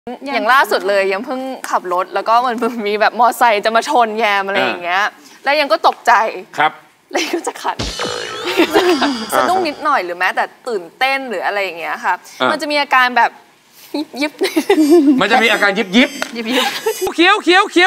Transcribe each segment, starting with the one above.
อย่างล่าสุดเลยยังเพิ่งขับรถแล้วก็มันมีแบบมอไซค์จะมาชนแยมอะไรอย่างเงี้ยแล้วยังก็ตกใจครับเลยก็จะขันสะดุ้งนิดหน่อยหรือแม้แต่ตื่นเต้นหรืออะไรอย่างเงี้ยค่ะมันจะมีอาการแบบยิบมันจะมีอาการยิบเขียว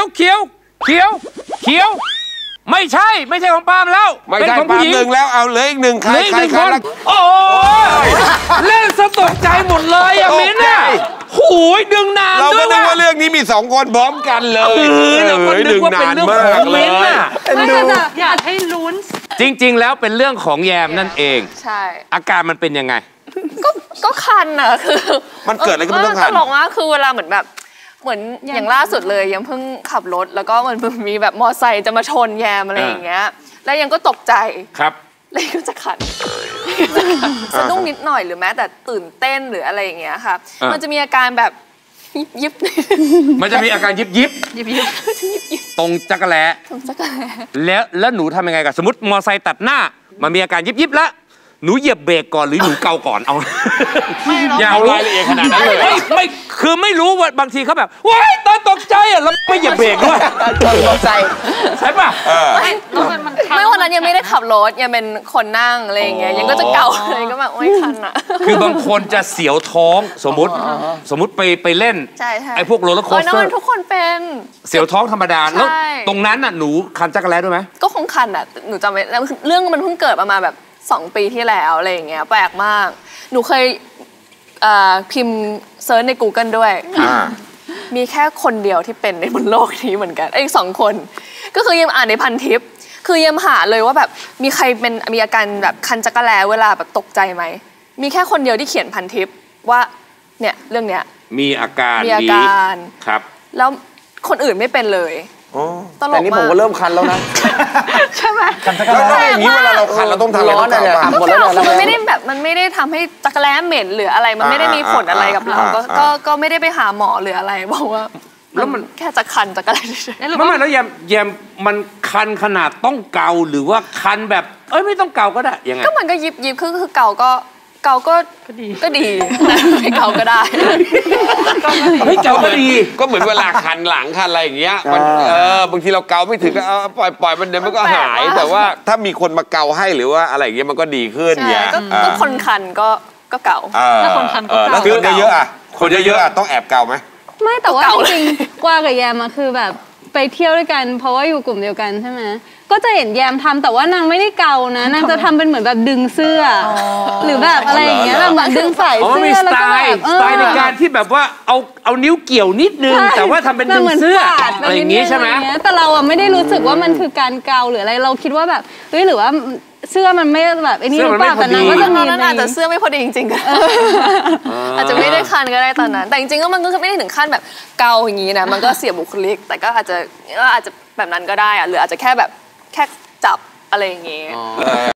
ไม่ใช่ของปาล์มแล้วไม่ใช่ปาล์มหนึ่งแล้วเอาเลยอีกหนึ่งใครโอ้ยเล่นสะตกใจหมดเลยอะมิ้นเนี่ยหูยดึงนานเราก็นึกว่าเรื่องนี้มี2 คนพร้อมกันเลยเราก็นึกว่าเป็นเรื่องของมิ้นน่ะไม่จะอยากให้ลุ้นจริงๆแล้วเป็นเรื่องของแยมนั่นเองใช่อาการมันเป็นยังไงก็คันอะคือมันเกิดอะไรขึ้นต้องคันตลกมากคือเวลาเหมือนอย่างล่าสุดเลยยังเพิ่งขับรถแล้วก็มันมีแบบมอไซค์จะมาชนแยมอะไรอย่างเงี้ยแล้วยังก็ตกใจครับเลยก็จะขันสะดุ้งนิดหน่อยหรือแม้แต่ตื่นเต้นหรืออะไรอย่างเงี้ยค่ะมันจะมีอาการแบบยิบมันจะมีอาการยิบตรงจักรแล้แล้วหนูทำยังไงกับสมมติมอไซค์ตัดหน้ามันมีอาการยิบแล้วหนูเหยียบเบรกก่อนหรือหนูเกาก่อนเอาอย่าเอารายละเอียดขนาดนั้นเลยไม่คือไม่รู้ว่าบางทีเขาแบบว้ายตกใจอ่ะแล้วไม่เหยียบเบรกด้วยตกใจใช่ป่ะไม่วันนั้นยังไม่ได้ขับรถยังเป็นคนนั่งอะไรอย่างเงี้ยยังก็จะเกาอะไรก็แบบโอ๊ยคันอ่ะคือบางคนจะเสียวท้องสมมติไปเล่นไอ้พวกโรลเลอร์โคสเตอร์ทุกคนเป็นเสียวท้องธรรมดาแล้วตรงนั้นน่ะหนูคันจักรแล้ด้วยไหมก็คงคันอ่ะหนูจำไม่เรื่องมันเพิ่งเกิดประมาณแบบ2 ปีที่แล้วอะไรอย่างเงี้ยแปลกมากหนูเคยพิมพ์เซิร์ชใน Google ด้วยมีแค่คนเดียวที่เป็นในบนโลกนี้เหมือนกันอีก2 คนก็คือยังอ่านในพันทิปคือยังหาเลยว่าแบบมีใครมีอาการแบบคันจักรแล้เวลาแบบตกใจไหมมีแค่คนเดียวที่เขียนพันทิปว่าเนี่ยเรื่องเนี้ยมีอาการครับแล้วคนอื่นไม่เป็นเลยแต่นี่ผมก็เริ่มคันแล้วนะใช่ไหมแล้วอย่างนี้เวลาเราคันเราต้องทำอะไรต้องทำมันไม่ได้แบบมันไม่ได้ทำให้จักรแล้เหม็นหรืออะไรมันไม่ได้มีผลอะไรกับเราก็ไม่ได้ไปหาหมอหรืออะไรบอกว่าแล้วมันแค่จะคันจักรแล้เฉยๆแล้วแยมมันคันขนาดต้องเกาหรือว่าคันแบบไม่ต้องเกาก็ได้ยังไงก็มันก็ยิบคือเกาก็ดีไม่เกาก็ได้ไม่เกาก็ดีก็เหมือนเวลาคันหลังคันอะไรอย่างเงี้ยมันบางทีเราเกาไม่ถึงก็ปล่อยมันเดี๋ยวมันก็หายแต่ว่าถ้ามีคนมาเกาให้หรือว่าอะไรอย่างเงี้ยมันก็ดีขึ้นเนี่ยก็คนคันก็เกาถ้าคนคันก็เกาแล้วคนเยอะๆอ่ะคนเยอะๆต้องแอบเกาไหมไม่แต่ว่าจริงๆกวางกับแยมคือแบบไปเที่ยวด้วยกันเพราะว่าอยู่กลุ่มเดียวกันใช่ไหมก็จะเห็นแยมทำแต่ว่านางไม่ได้เกานะนางจะทำเป็นเหมือนแบบดึงเสื้อหรือแบบอะไรอย่างเงี้ยแบบเหมือนดึงสายเสื้อแล้วก็แบบสไตล์ในการที่แบบว่าเอานิ้วเกี่ยวนิดนึงแต่ว่าทำเป็นดึงเสื้ออะไรอย่างงี้ใช่ไหมแต่เราอะไม่ได้รู้สึกว่ามันคือการเกาหรืออะไรเราคิดว่าแบบหรือว่าเสื้อมันไม่แบบไอ้นี่หรือเปล่าแต่นางก็จะมีอาจจะเสื้อไม่พอดีจริงๆก็อาจจะไม่ได้คันก็ได้ตอนนั้นแต่จริงๆก็มันก็ไม่ได้ถึงขั้นแบบเกาอย่างนี้นะมันก็เสียบุคลิกแต่ก็อาจจะแบบนั้นก็ได้อะหรืออาจจะแค่จับอะไรอย่างงี้